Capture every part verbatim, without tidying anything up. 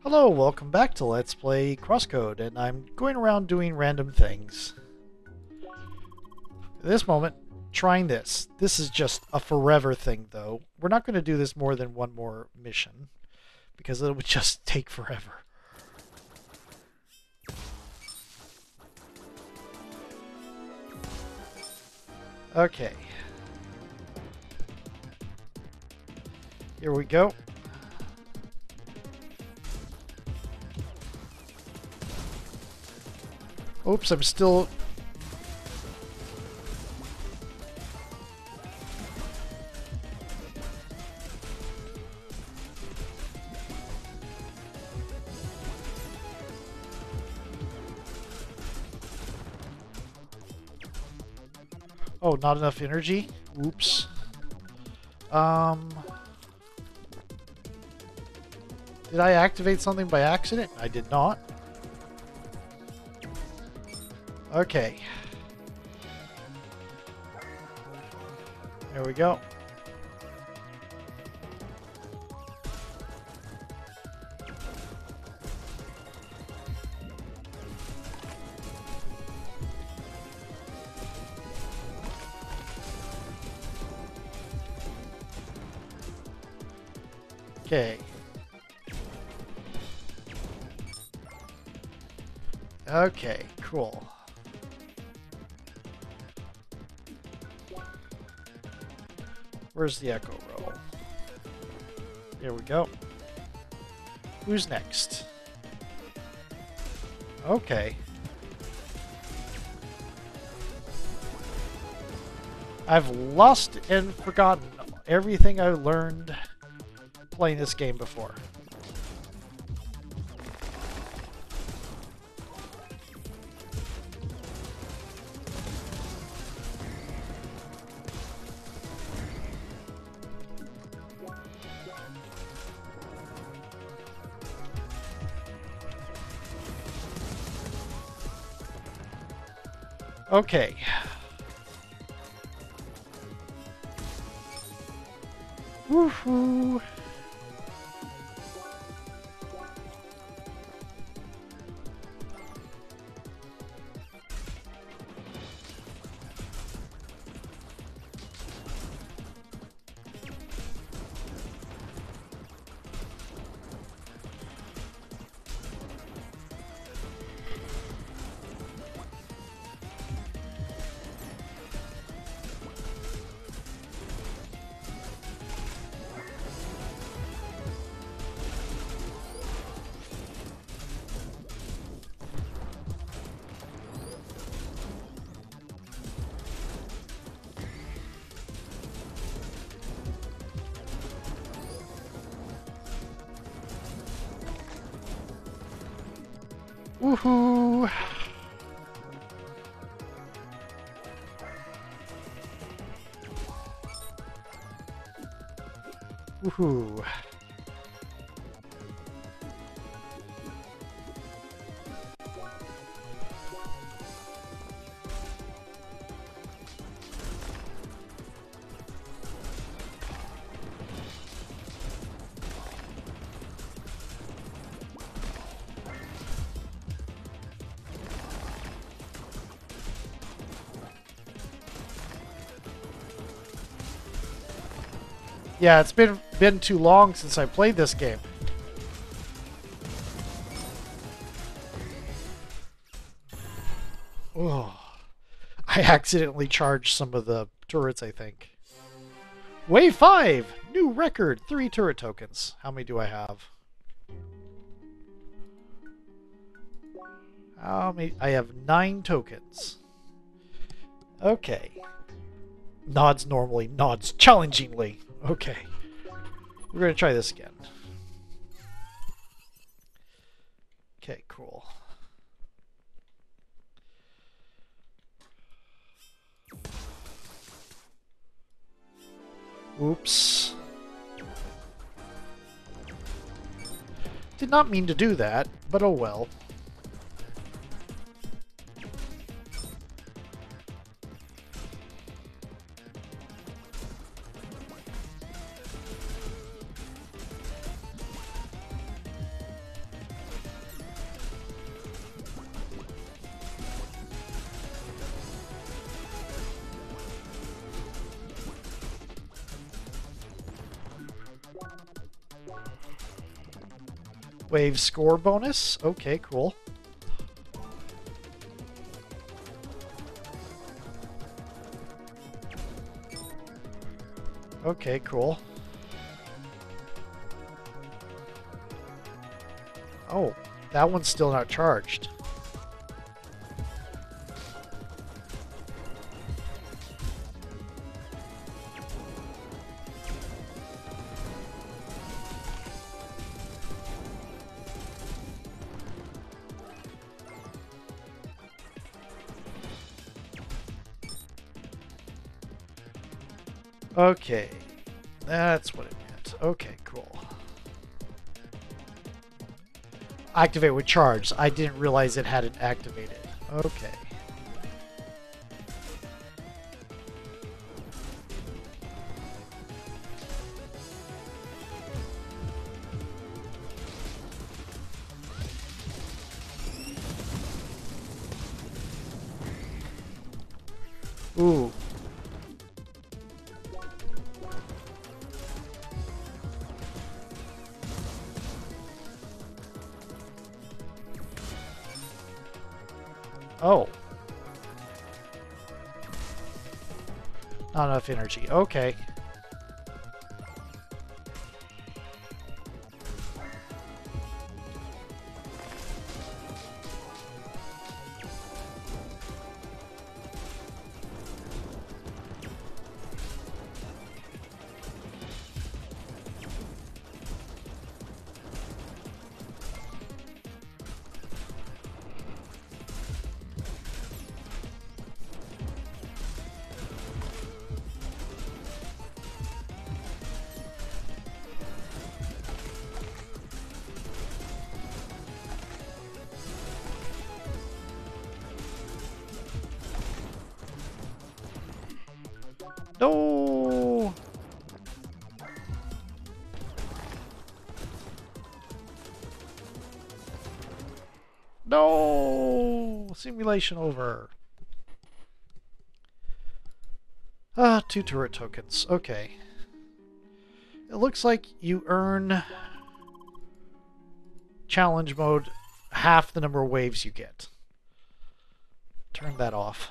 Hello, welcome back to Let's Play CrossCode, and I'm going around doing random things. At this moment, trying this. This is just a forever thing, though. We're not going to do this more than one more mission, because it would just take forever. Okay. Here we go. Oops, I'm still... Oh, not enough energy? Oops. Um... Did I activate something by accident? I did not. Okay. There we go. Okay. Okay, cool. Where's the echo roll? Here we go. Who's next? Okay. I've lost and forgotten everything I learned playing this game before. Okay. Woohoo! Woohoo! Woohoo! Yeah, it's been been too long since I played this game. Oh, I accidentally charged some of the turrets, I think. Wave five! New record! Three turret tokens. How many do I have? How many? I have nine tokens. Okay. Nods normally, nods challengingly. Okay. We're going to try this again. Okay, cool. Oops. Did not mean to do that, but oh well. Wave score bonus. Okay, cool. Okay, cool. Oh, that one's still not charged. Okay, that's what it meant. Okay, cool. Activate with charge. I didn't realize it hadn't activated. Okay. Ooh. Oh. Not enough energy. Okay. No. No. Simulation over. Ah, two turret tokens. Okay. It looks like you earn challenge mode half the number of waves you get. Turn that off.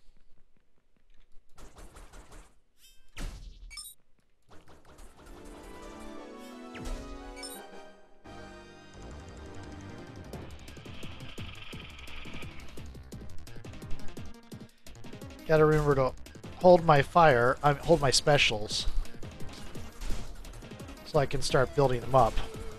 Gotta remember to hold my fire, I mean, hold my specials, so I can start building them up.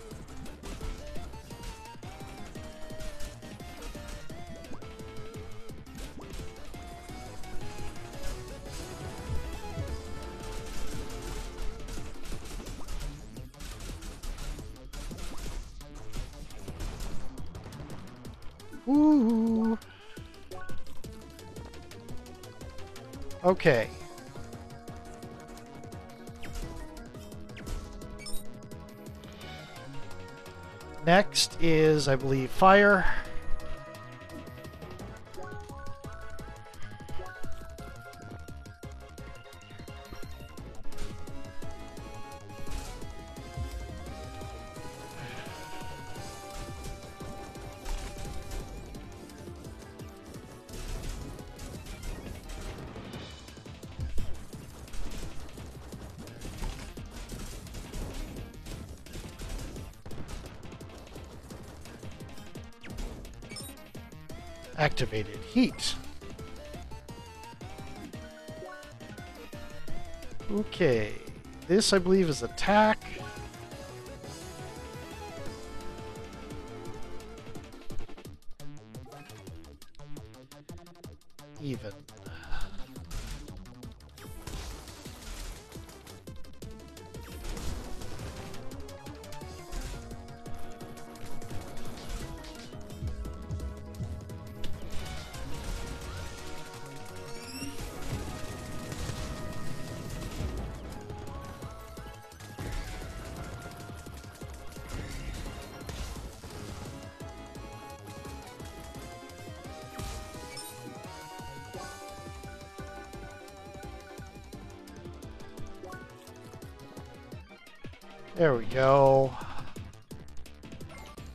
Woo! Okay. Next is, I believe, fire. Activated heat. Okay, this I believe is attack. Even. There we go.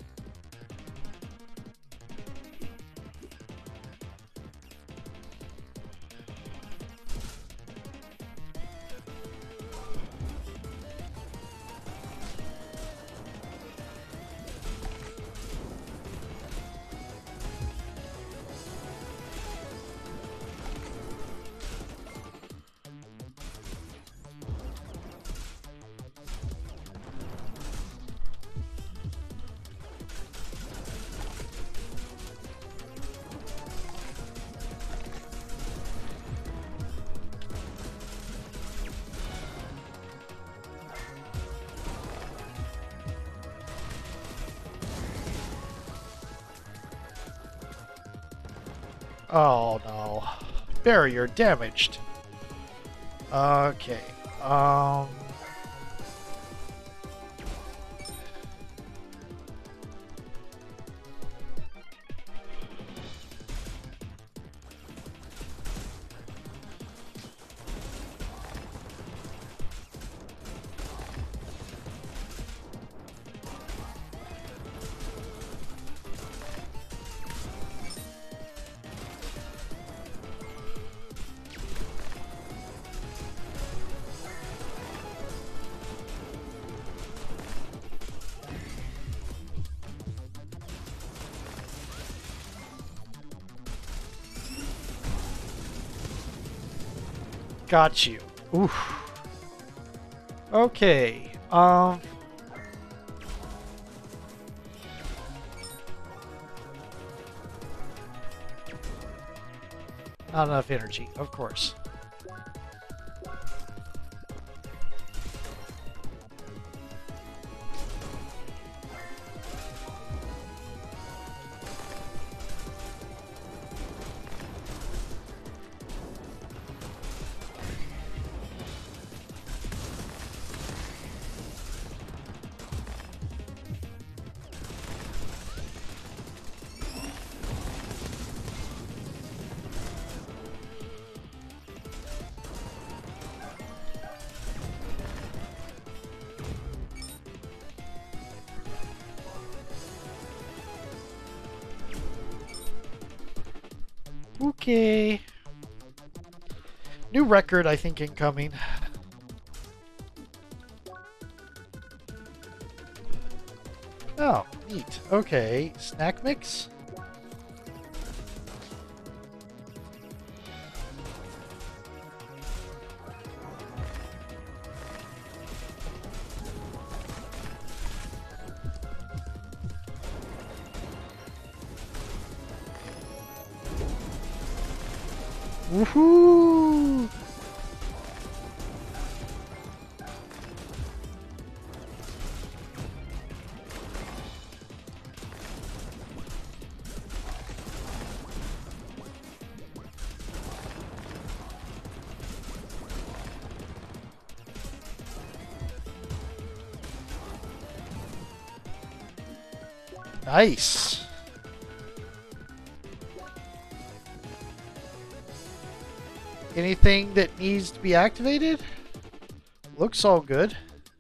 Oh no. Barrier damaged. Okay. Um... Got you. Oof. Okay. Um. Not enough energy, of course. Okay. New record, I think, incoming. Oh, neat. Okay. Snack mix? Woohoo! Nice. Anything that needs to be activated? Looks all good.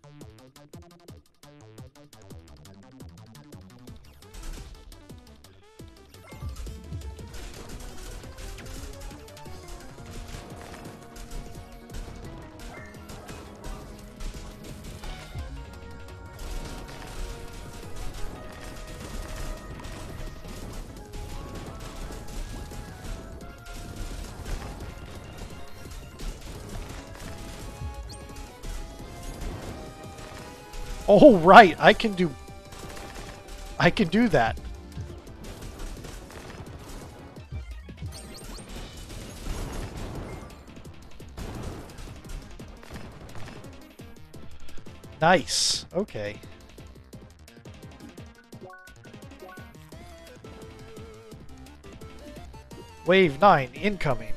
Oh, right. I can do... I can do that. Nice. Okay. Wave nine incoming.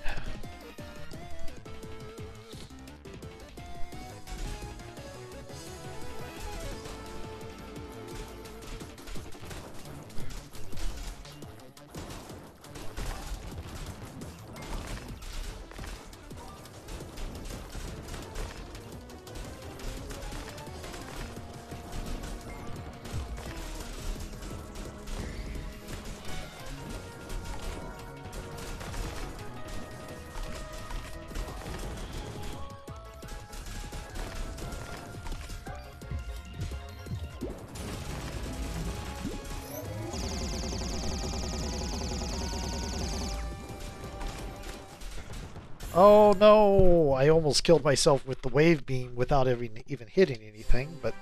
Oh no! I almost killed myself with the wave beam without even, even hitting anything, but...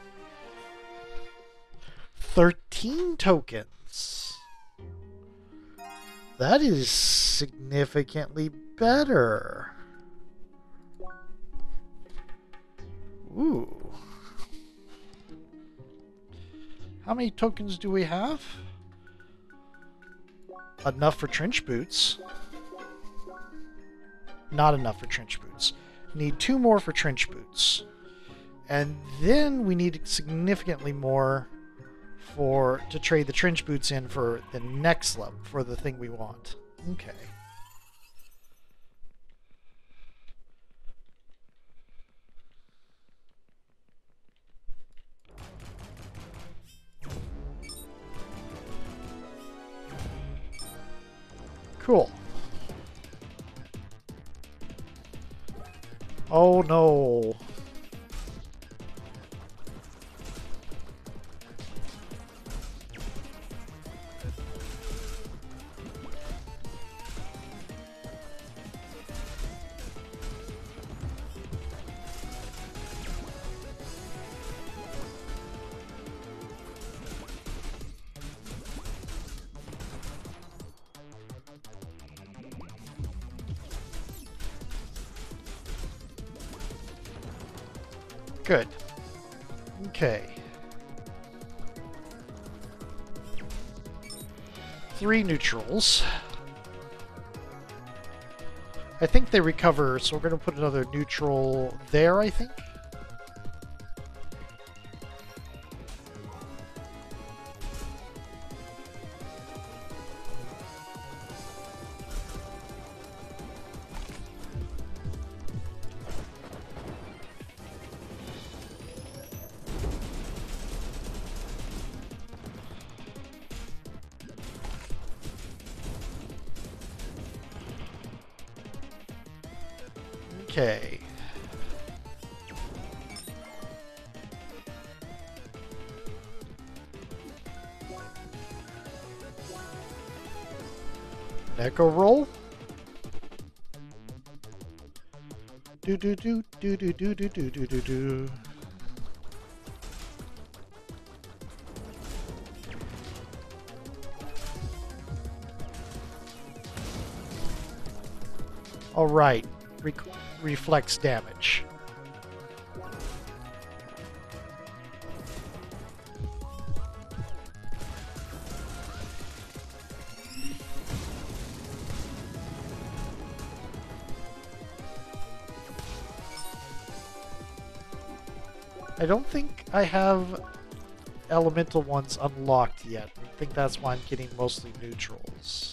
thirteen tokens! That is significantly better. Ooh. How many tokens do we have? Enough for trench boots. not enough for trench boots. Need two more for trench boots. And then we need significantly more for to trade the trench boots in for the next level, for the thing we want. Okay. Cool. Oh no. Good. Okay. Three neutrals. I think they recover, so we're going to put another neutral there, I think. Okay. Echo roll. Do do do do do do do do do do do. All right. Re reflex damage. I don't think I have elemental ones unlocked yet. I think that's why I'm getting mostly neutrals.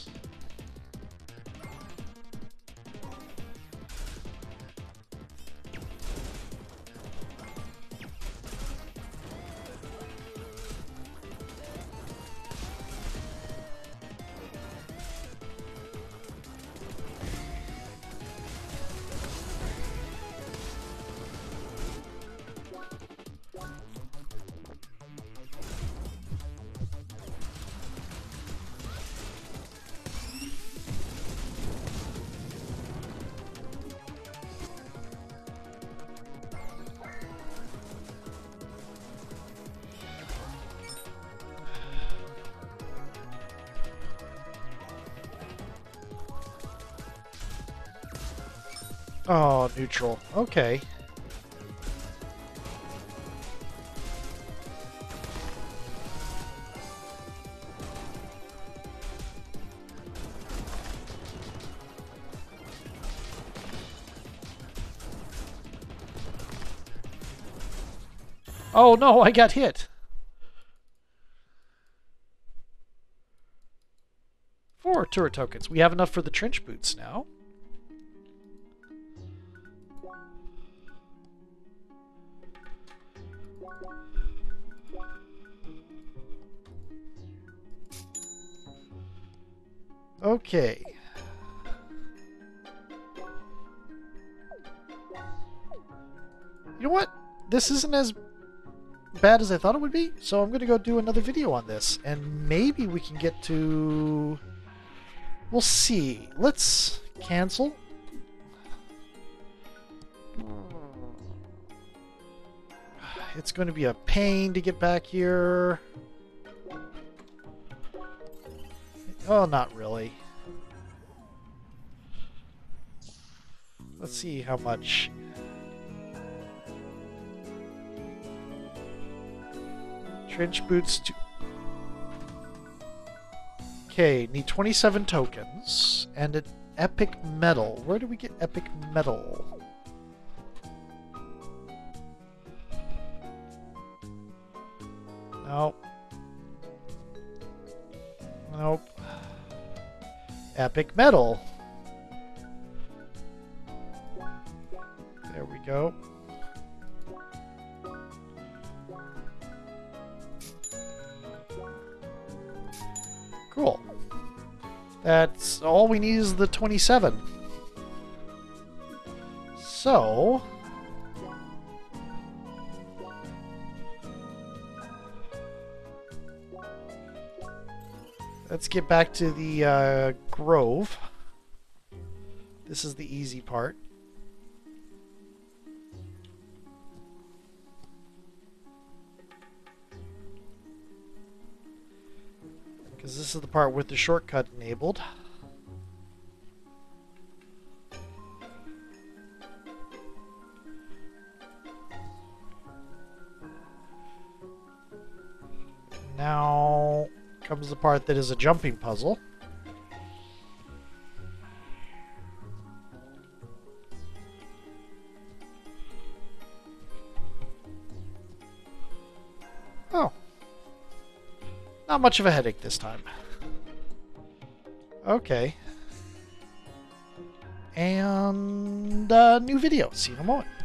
Oh, neutral. Okay. Oh no, I got hit. Four turret tokens. We have enough for the trench boots now. Okay. You know what? This isn't as bad as I thought it would be, so I'm going to go do another video on this, and maybe we can get to... We'll see. Let's cancel. It's going to be a pain to get back here. Oh, not really. Let's see how much. Trench boots. To... Okay, need twenty-seven tokens, and it Epic Metal. Where do we get Epic Metal? Nope. Nope. Epic Metal. There we go. Cool. That's all we need is the twenty-seven. So... let's get back to the uh, grove. This is the easy part. Because this is the part with the shortcut enabled. Now comes the part that is a jumping puzzle. Oh. Not much of a headache this time. Okay. And uh, new video. See you in a moment.